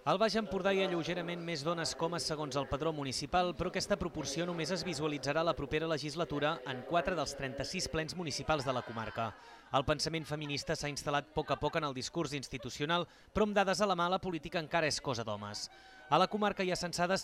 Al Baix Empordà hi ha lleugerament més dones com a segons el padró municipal, però aquesta proporció només es visualitzarà la propera legislatura en 4 dels 36 plens municipals de la comarca. El pensament feminista s'ha instal·lat a poc en el discurs institucional, però amb dades a la mà la política encara és cosa d'homes. A la comarca hi ha censades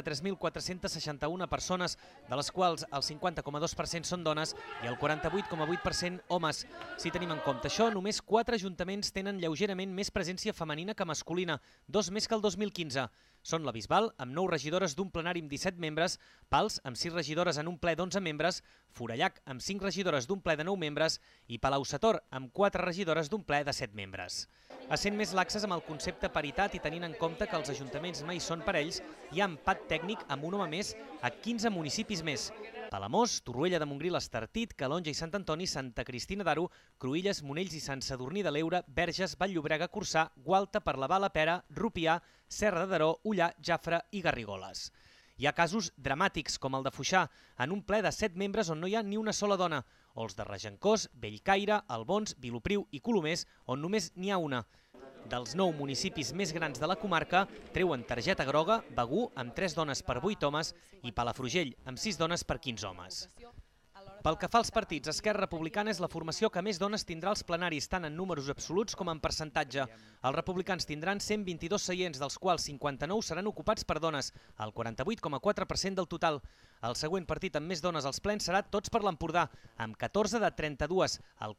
133.461 persones, de les quals el 50,2% són dones i el 48,8% homes. Si tenim en compte això, només 4 ajuntaments tenen lleugerament més presència femenina que masculina, 2 més que el 2015. Són la Bisbal, amb 9 regidores d'un plenari amb 17 membres, Pals, amb 6 regidores en un ple d'11 membres, Forallac, amb 5 regidores d'un ple de 9 membres i Palau-sator, amb 4 regidores d'un ple de 7 membres. Essent més laxes amb el concepte paritat i tenint en compte que els ajuntaments mai són parells, hi ha empat tècnic amb un home més a 15 municipis més. Palamós, Torroella de Montgrí, l'Estartit, Calonja i Sant Antoni, Santa Cristina d'Aro, Cruïlles, Monells i Sant Sadurní de l'Eure, Verges, Vall-llobrega, Corçà, Gualta, Parlavà, la Pera, Rupià, Serra de Daró, Ullà, Jafre i Garrigoles. Hi ha casos dramàtics, com el de Foixà, en un ple de 7 membres on no hi ha ni una sola dona, o els de Regencós, Bellcaire, Albons, Vilopriu i Colomers, on només n'hi ha una. Dels 9 municipis més grans de la comarca, treuen targeta groga Begur, amb 3 dones per 8 homes, i Palafrugell, amb 6 dones per 15 homes. Pel que fa als partits, Esquerra Republicana és la formació que més dones tindrà als plenaris, tant en números absoluts com en percentatge. Els republicans tindran 122 seients, dels quals 59 seran ocupats per dones, el 48,4% del total. El següent partit amb més dones als plens serà Tots per l'Empordà, amb 14 de 32, el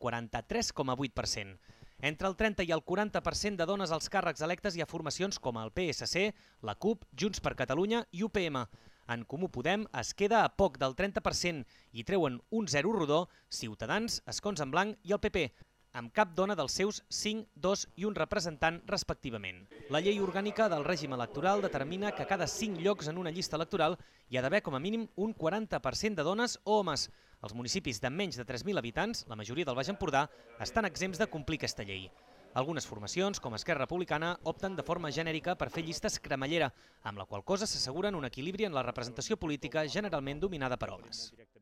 43,8%. Entre el 30 i el 40% de dones als càrrecs electes hi ha formacions com el PSC, la CUP, Junts per Catalunya i UPM. En Comú Podem es queda a poc del 30% i treuen un 0 rodó Ciutadans, Escons en Blanc i el PP, amb cap dona dels seus 5, 2 i un representant respectivament. La llei orgànica del règim electoral determina que a cada 5 llocs en una llista electoral hi ha d'haver com a mínim un 40% de dones o homes. Els municipis de menys de 3.000 habitants, la majoria del Baix Empordà, estan exempts de complir aquesta llei. Algunes formacions, com Esquerra Republicana, opten de forma genèrica per fer llistes cremallera, amb la qual cosa s'asseguren un equilibri en la representació política generalment dominada per homes.